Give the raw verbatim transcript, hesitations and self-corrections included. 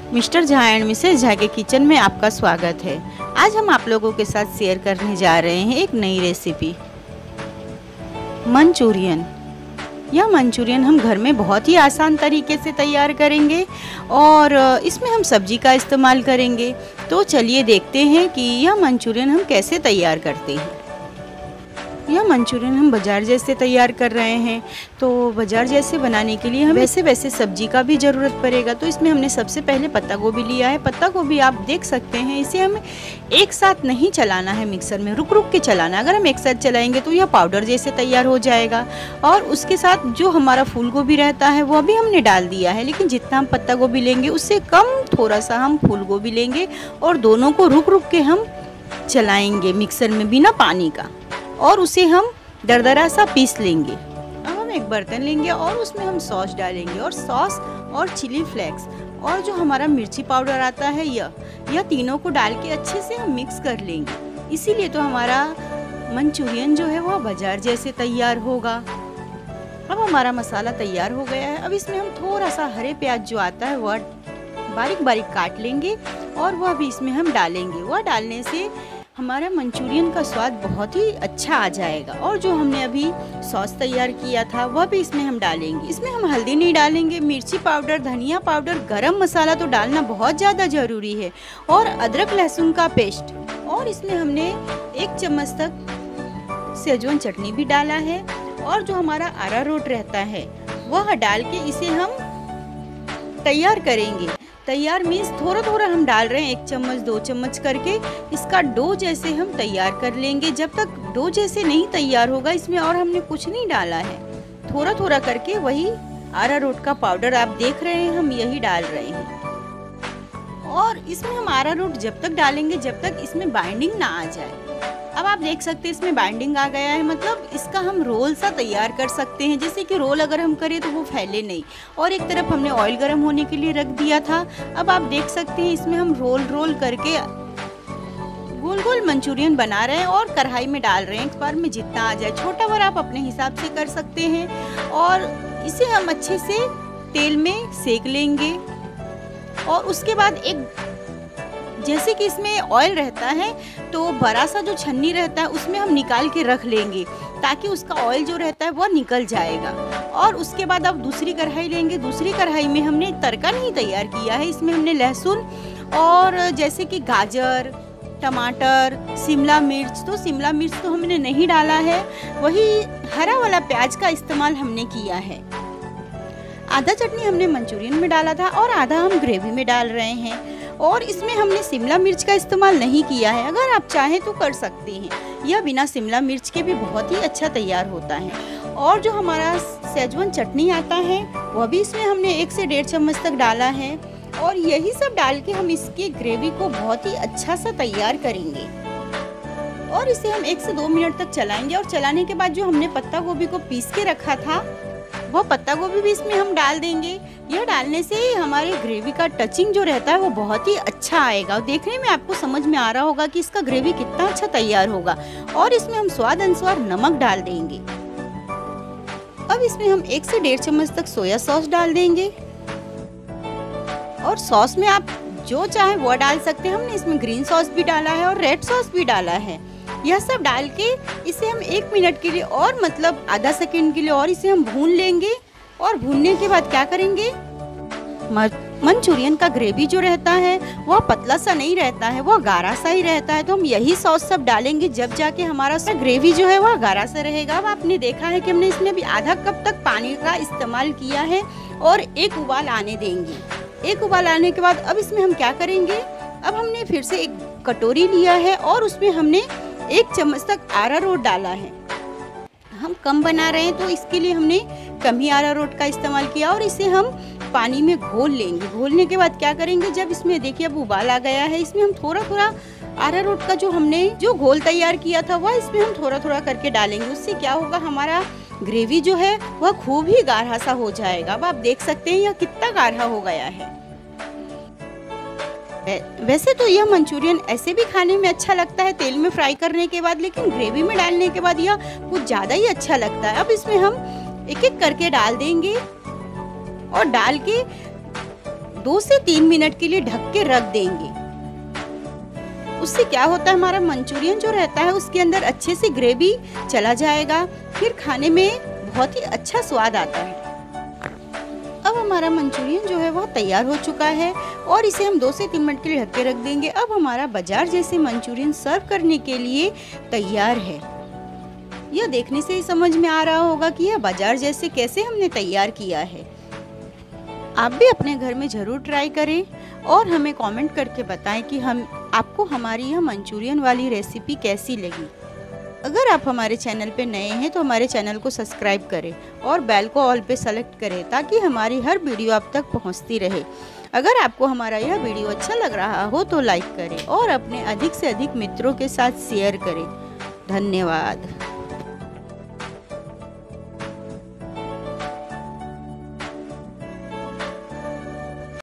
Mister Jha and Mrs Jha के kitchen में आपका स्वागत है। आज हम आप लोगों के साथ शेयर करने जा रहे हैं एक नई रेसिपी, मंचूरियन। यह मंचूरियन हम घर में बहुत ही आसान तरीके से तैयार करेंगे और इसमें हम सब्जी का इस्तेमाल करेंगे। तो चलिए देखते हैं कि यह मंचूरियन हम कैसे तैयार करते हैं। यह मंचूरियन हम बाज़ार जैसे तैयार कर रहे हैं, तो बाज़ार जैसे बनाने के लिए हमें वैसे वैसे सब्जी का भी ज़रूरत पड़ेगा। तो इसमें हमने सबसे पहले पत्ता गोभी लिया है। पत्ता गोभी आप देख सकते हैं, इसे हमें एक साथ नहीं चलाना है मिक्सर में, रुक रुक के चलाना। अगर हम एक साथ चलाएंगे तो यह पाउडर जैसे तैयार हो जाएगा। और उसके साथ जो हमारा फूल गोभी रहता है वह भी हमने डाल दिया है, लेकिन जितना हम पत्ता गोभी लेंगे उससे कम थोड़ा सा हम फूल गोभी लेंगे और दोनों को रुक रुक के हम चलाएँगे मिक्सर में बिना पानी का, और उसे हम दरदरा सा पीस लेंगे। अब हम एक बर्तन लेंगे और उसमें हम सॉस डालेंगे, और सॉस और चिली फ्लेक्स और जो हमारा मिर्ची पाउडर आता है यह यह तीनों को डाल के अच्छे से हम मिक्स कर लेंगे। इसीलिए तो हमारा मंचूरियन जो है वह बाजार जैसे तैयार होगा। अब हमारा मसाला तैयार हो गया है। अब इसमें हम थोड़ा सा हरे प्याज जो आता है वह बारीक बारीक काट लेंगे और वह भी इसमें हम डालेंगे। वह डालने से हमारा मंचूरियन का स्वाद बहुत ही अच्छा आ जाएगा। और जो हमने अभी सॉस तैयार किया था वह भी इसमें हम डालेंगे। इसमें हम हल्दी नहीं डालेंगे, मिर्ची पाउडर, धनिया पाउडर, गरम मसाला तो डालना बहुत ज़्यादा ज़रूरी है, और अदरक लहसुन का पेस्ट। और इसमें हमने एक चम्मच तक सेजवान चटनी भी डाला है, और जो हमारा अरारोट रहता है वह डाल के इसे हम तैयार करेंगे। तैयार मीन्स थोड़ा थोड़ा हम डाल रहे हैं, एक चम्मच दो चम्मच करके इसका डो जैसे हम तैयार कर लेंगे। जब तक डो जैसे नहीं तैयार होगा इसमें और हमने कुछ नहीं डाला है, थोड़ा थोड़ा करके वही अरारोट का पाउडर आप देख रहे हैं हम यही डाल रहे हैं। और इसमें हम अरारोट जब तक डालेंगे जब तक इसमें बाइंडिंग ना आ जाए। अब आप देख सकते हैं इसमें बाइंडिंग आ गया है, मतलब इसका हम रोल सा तैयार कर सकते हैं। जैसे कि रोल अगर हम करें तो वो फैले नहीं। और एक तरफ हमने ऑयल गर्म होने के लिए रख दिया था। अब आप देख सकते हैं इसमें हम रोल रोल करके गोल गोल मंचूरियन बना रहे हैं और कढ़ाई में डाल रहे हैं। एक बार में जितना आ जाए, छोटा बड़ा आप अपने हिसाब से कर सकते हैं। और इसे हम अच्छे से तेल में सेक लेंगे। और उसके बाद एक जैसे कि इसमें ऑयल रहता है तो बड़ा सा जो छन्नी रहता है उसमें हम निकाल के रख लेंगे, ताकि उसका ऑयल जो रहता है वह निकल जाएगा। और उसके बाद अब दूसरी कढ़ाई लेंगे। दूसरी कढ़ाई में हमने तड़का नहीं तैयार किया है, इसमें हमने लहसुन और जैसे कि गाजर, टमाटर, शिमला मिर्च, तो शिमला मिर्च तो हमने नहीं डाला है, वही हरा वाला प्याज का इस्तेमाल हमने किया है। आधा चटनी हमने मंचूरियन में डाला था और आधा हम ग्रेवी में डाल रहे हैं। और इसमें हमने शिमला मिर्च का इस्तेमाल नहीं किया है, अगर आप चाहें तो कर सकते हैं। यह बिना शिमला मिर्च के भी बहुत ही अच्छा तैयार होता है। और जो हमारा सेजवान चटनी आता है वह भी इसमें हमने एक से डेढ़ चम्मच तक डाला है। और यही सब डाल के हम इसकी ग्रेवी को बहुत ही अच्छा सा तैयार करेंगे। और इसे हम एक से दो मिनट तक चलाएंगे। और चलाने के बाद जो हमने पत्ता गोभी को पीस के रखा था वह पत्ता गोभी भी इसमें हम डाल देंगे। यह डालने से हमारे ग्रेवी का टचिंग जो रहता है वो बहुत ही अच्छा आएगा। देखने में आपको समझ में आ रहा होगा कि इसका ग्रेवी कितना अच्छा तैयार होगा। और इसमें हम स्वाद अनुसार नमक डाल देंगे। अब इसमें हम एक से डेढ़ चम्मच तक सोया सॉस डाल देंगे। और सॉस में आप जो चाहे वो डाल सकते हैं। हमने इसमें ग्रीन सॉस भी डाला है और रेड सॉस भी डाला है। यह सब डाल के इसे हम एक मिनट के लिए और मतलब आधा सेकेंड के लिए और इसे हम भून लेंगे। और भूनने के बाद क्या करेंगे, मंचूरियन का ग्रेवी जो रहता है वह पतला सा नहीं रहता है, वह गाढ़ा सा ही रहता है। तो हम यही सॉस सब डालेंगे जब जाके हमारा ग्रेवी जो है वह गाढ़ा सा रहेगा। अब आपने देखा है कि हमने इसमें भी आधा कप तक पानी का इस्तेमाल किया है और एक उबाल आने देंगे। एक उबाल आने के बाद अब इसमें हम क्या करेंगे, अब हमने फिर से एक कटोरी लिया है और उसमें हमने एक चम्मच तक अरारोट डाला है। हम कम बना रहे हैं तो इसके लिए हमने कम ही अरारोट का इस्तेमाल किया। और इसे हम पानी में घोल लेंगे। घोलने के बाद क्या करेंगे, जब इसमें देखिए अब उबाल आ गया है, इसमें हम थोड़ा थोड़ा अरारोट का जो हमने जो घोल तैयार किया था वह इसमें हम थोड़ा थोड़ा करके डालेंगे। उससे क्या होगा, हमारा ग्रेवी जो है वह खूब ही गाढ़ा सा हो जाएगा। अब आप देख सकते हैं यह कितना गाढ़ा हो गया है। वैसे तो यह मंचूरियन ऐसे भी खाने में अच्छा लगता है तेल में फ्राई करने के बाद, लेकिन ग्रेवी में डालने के बाद यह कुछ ज़्यादा ही अच्छा लगता है। अब इसमें हम एक एक करके डाल देंगे और डाल के दो से तीन मिनट के लिए ढक के रख देंगे। उससे क्या होता है, हमारा मंचूरियन जो रहता है उसके अंदर अच्छे से ग्रेवी चला जाएगा, फिर खाने में बहुत ही अच्छा स्वाद आता है। अब हमारा मंचूरियन जो है वह तैयार हो चुका है और इसे हम दो से तीन मिनट के लिए ढक के रख देंगे। अब हमारा बाजार जैसे मंचूरियन सर्व करने के लिए तैयार है। यह देखने से ही समझ में आ रहा होगा कि यह बाजार जैसे कैसे हमने तैयार किया है। आप भी अपने घर में ज़रूर ट्राई करें और हमें कमेंट करके बताएं कि हम आपको हमारी यह मंचूरियन वाली रेसिपी कैसी लगी। अगर आप हमारे चैनल पे नए हैं तो हमारे चैनल को सब्सक्राइब करें और बेल को ऑल पे सेलेक्ट करें ताकि हमारी हर वीडियो आप तक पहुंचती रहे। अगर आपको हमारा यह वीडियो अच्छा लग रहा हो तो लाइक करें और अपने अधिक से अधिक मित्रों के साथ शेयर करें। धन्यवाद।